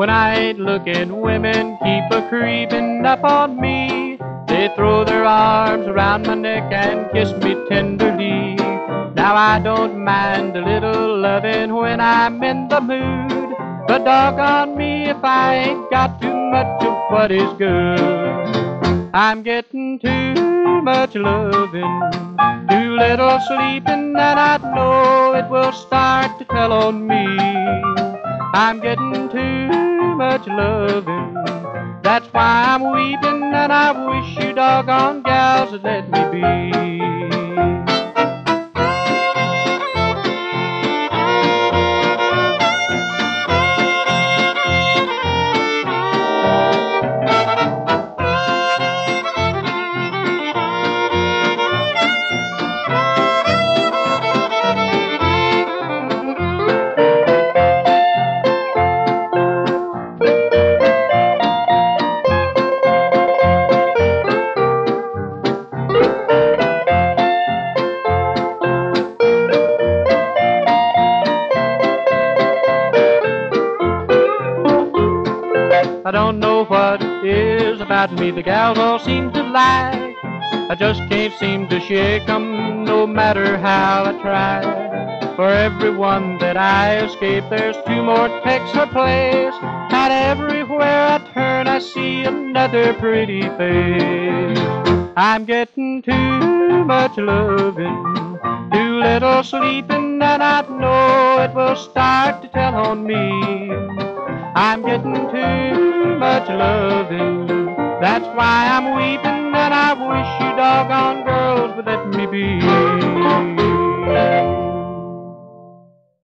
When I ain't looking, women keep a-creeping up on me. They throw their arms around my neck and kiss me tenderly. Now I don't mind a little loving when I'm in the mood, but doggone me if I ain't got too much of what is good. I'm getting too much loving, too little sleeping, and I know it will start to tell on me. I'm getting too much loving, that's why I'm weeping, and I wish you doggone gals would let me be. I don't know what it is about me the gals all seem to like. I just can't seem to shake 'em no matter how I try. For every one that I escape, there's two more takes her place. And everywhere I turn, I see another pretty face. I'm getting too much loving, too little sleeping, and I know it will start to tell on me. I'm getting too much loving, that's why I'm weeping, and I wish you doggone girls would let me be.